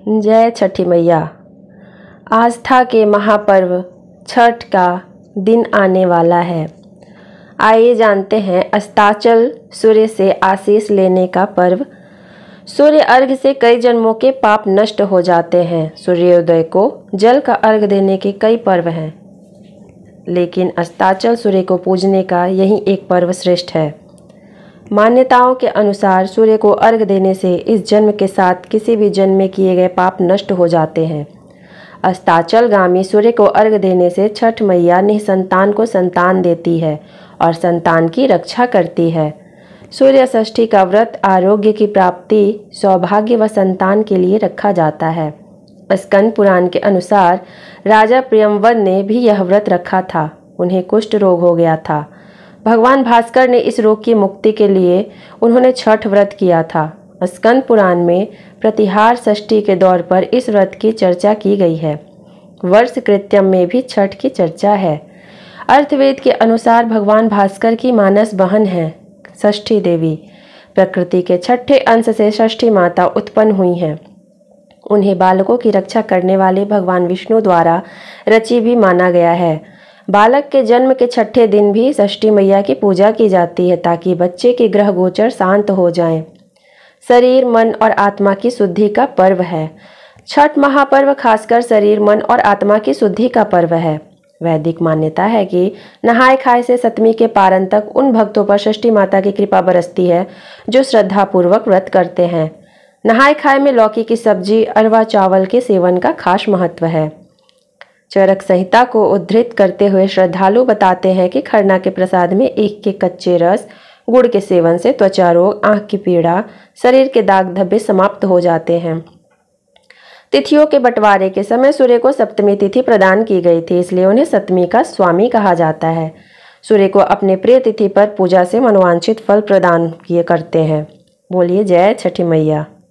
जय छठी मैया। आस्था के महापर्व छठ का दिन आने वाला है। आइए जानते हैं अस्ताचल सूर्य से आशीष लेने का पर्व। सूर्य अर्घ से कई जन्मों के पाप नष्ट हो जाते हैं। सूर्योदय को जल का अर्घ देने के कई पर्व हैं, लेकिन अस्ताचल सूर्य को पूजने का यही एक पर्व श्रेष्ठ है। मान्यताओं के अनुसार सूर्य को अर्घ देने से इस जन्म के साथ किसी भी जन्म में किए गए पाप नष्ट हो जाते हैं। अस्ताचलगामी सूर्य को अर्घ देने से छठ मैया निसंतान को संतान देती है और संतान की रक्षा करती है। सूर्य षष्ठी का व्रत आरोग्य की प्राप्ति, सौभाग्य व संतान के लिए रखा जाता है। स्कंद पुराण के अनुसार राजा प्रियंवद ने भी यह व्रत रखा था। उन्हें कुष्ठ रोग हो गया था। भगवान भास्कर ने इस रोग की मुक्ति के लिए उन्होंने छठ व्रत किया था। स्कंद पुराण में प्रतिहार षष्ठी के दौर पर इस व्रत की चर्चा की गई है। वर्ष कृत्यम में भी छठ की चर्चा है। अर्थवेद के अनुसार भगवान भास्कर की मानस बहन है षष्ठी देवी। प्रकृति के छठे अंश से षष्ठी माता उत्पन्न हुई हैं। उन्हें बालकों की रक्षा करने वाले भगवान विष्णु द्वारा रची भी माना गया है। बालक के जन्म के छठे दिन भी षष्ठी मैया की पूजा की जाती है ताकि बच्चे के ग्रह गोचर शांत हो जाएं। शरीर, मन और आत्मा की शुद्धि का पर्व है। छठ महापर्व खासकर शरीर, मन और आत्मा की शुद्धि का पर्व है। वैदिक मान्यता है कि नहाय खाए से सप्तमी के पारण तक उन भक्तों पर षष्ठी माता की कृपा बरसती है जो श्रद्धापूर्वक व्रत करते हैं। नहाय खाए में लौकी की सब्जी, अरवा चावल के सेवन का खास महत्व है। चरक संहिता को उद्धृत करते हुए श्रद्धालु बताते हैं कि खरना के प्रसाद में ईख के कच्चे रस, गुड़ के सेवन से त्वचा रोग, आंख की पीड़ा, शरीर के दाग धब्बे समाप्त हो जाते हैं। तिथियों के बंटवारे के समय सूर्य को सप्तमी तिथि प्रदान की गई थी, इसलिए उन्हें सप्तमी का स्वामी कहा जाता है। सूर्य को अपने प्रिय तिथि पर पूजा से मनोवांछित फल प्रदान किए करते हैं। बोलिए जय छठी मैया।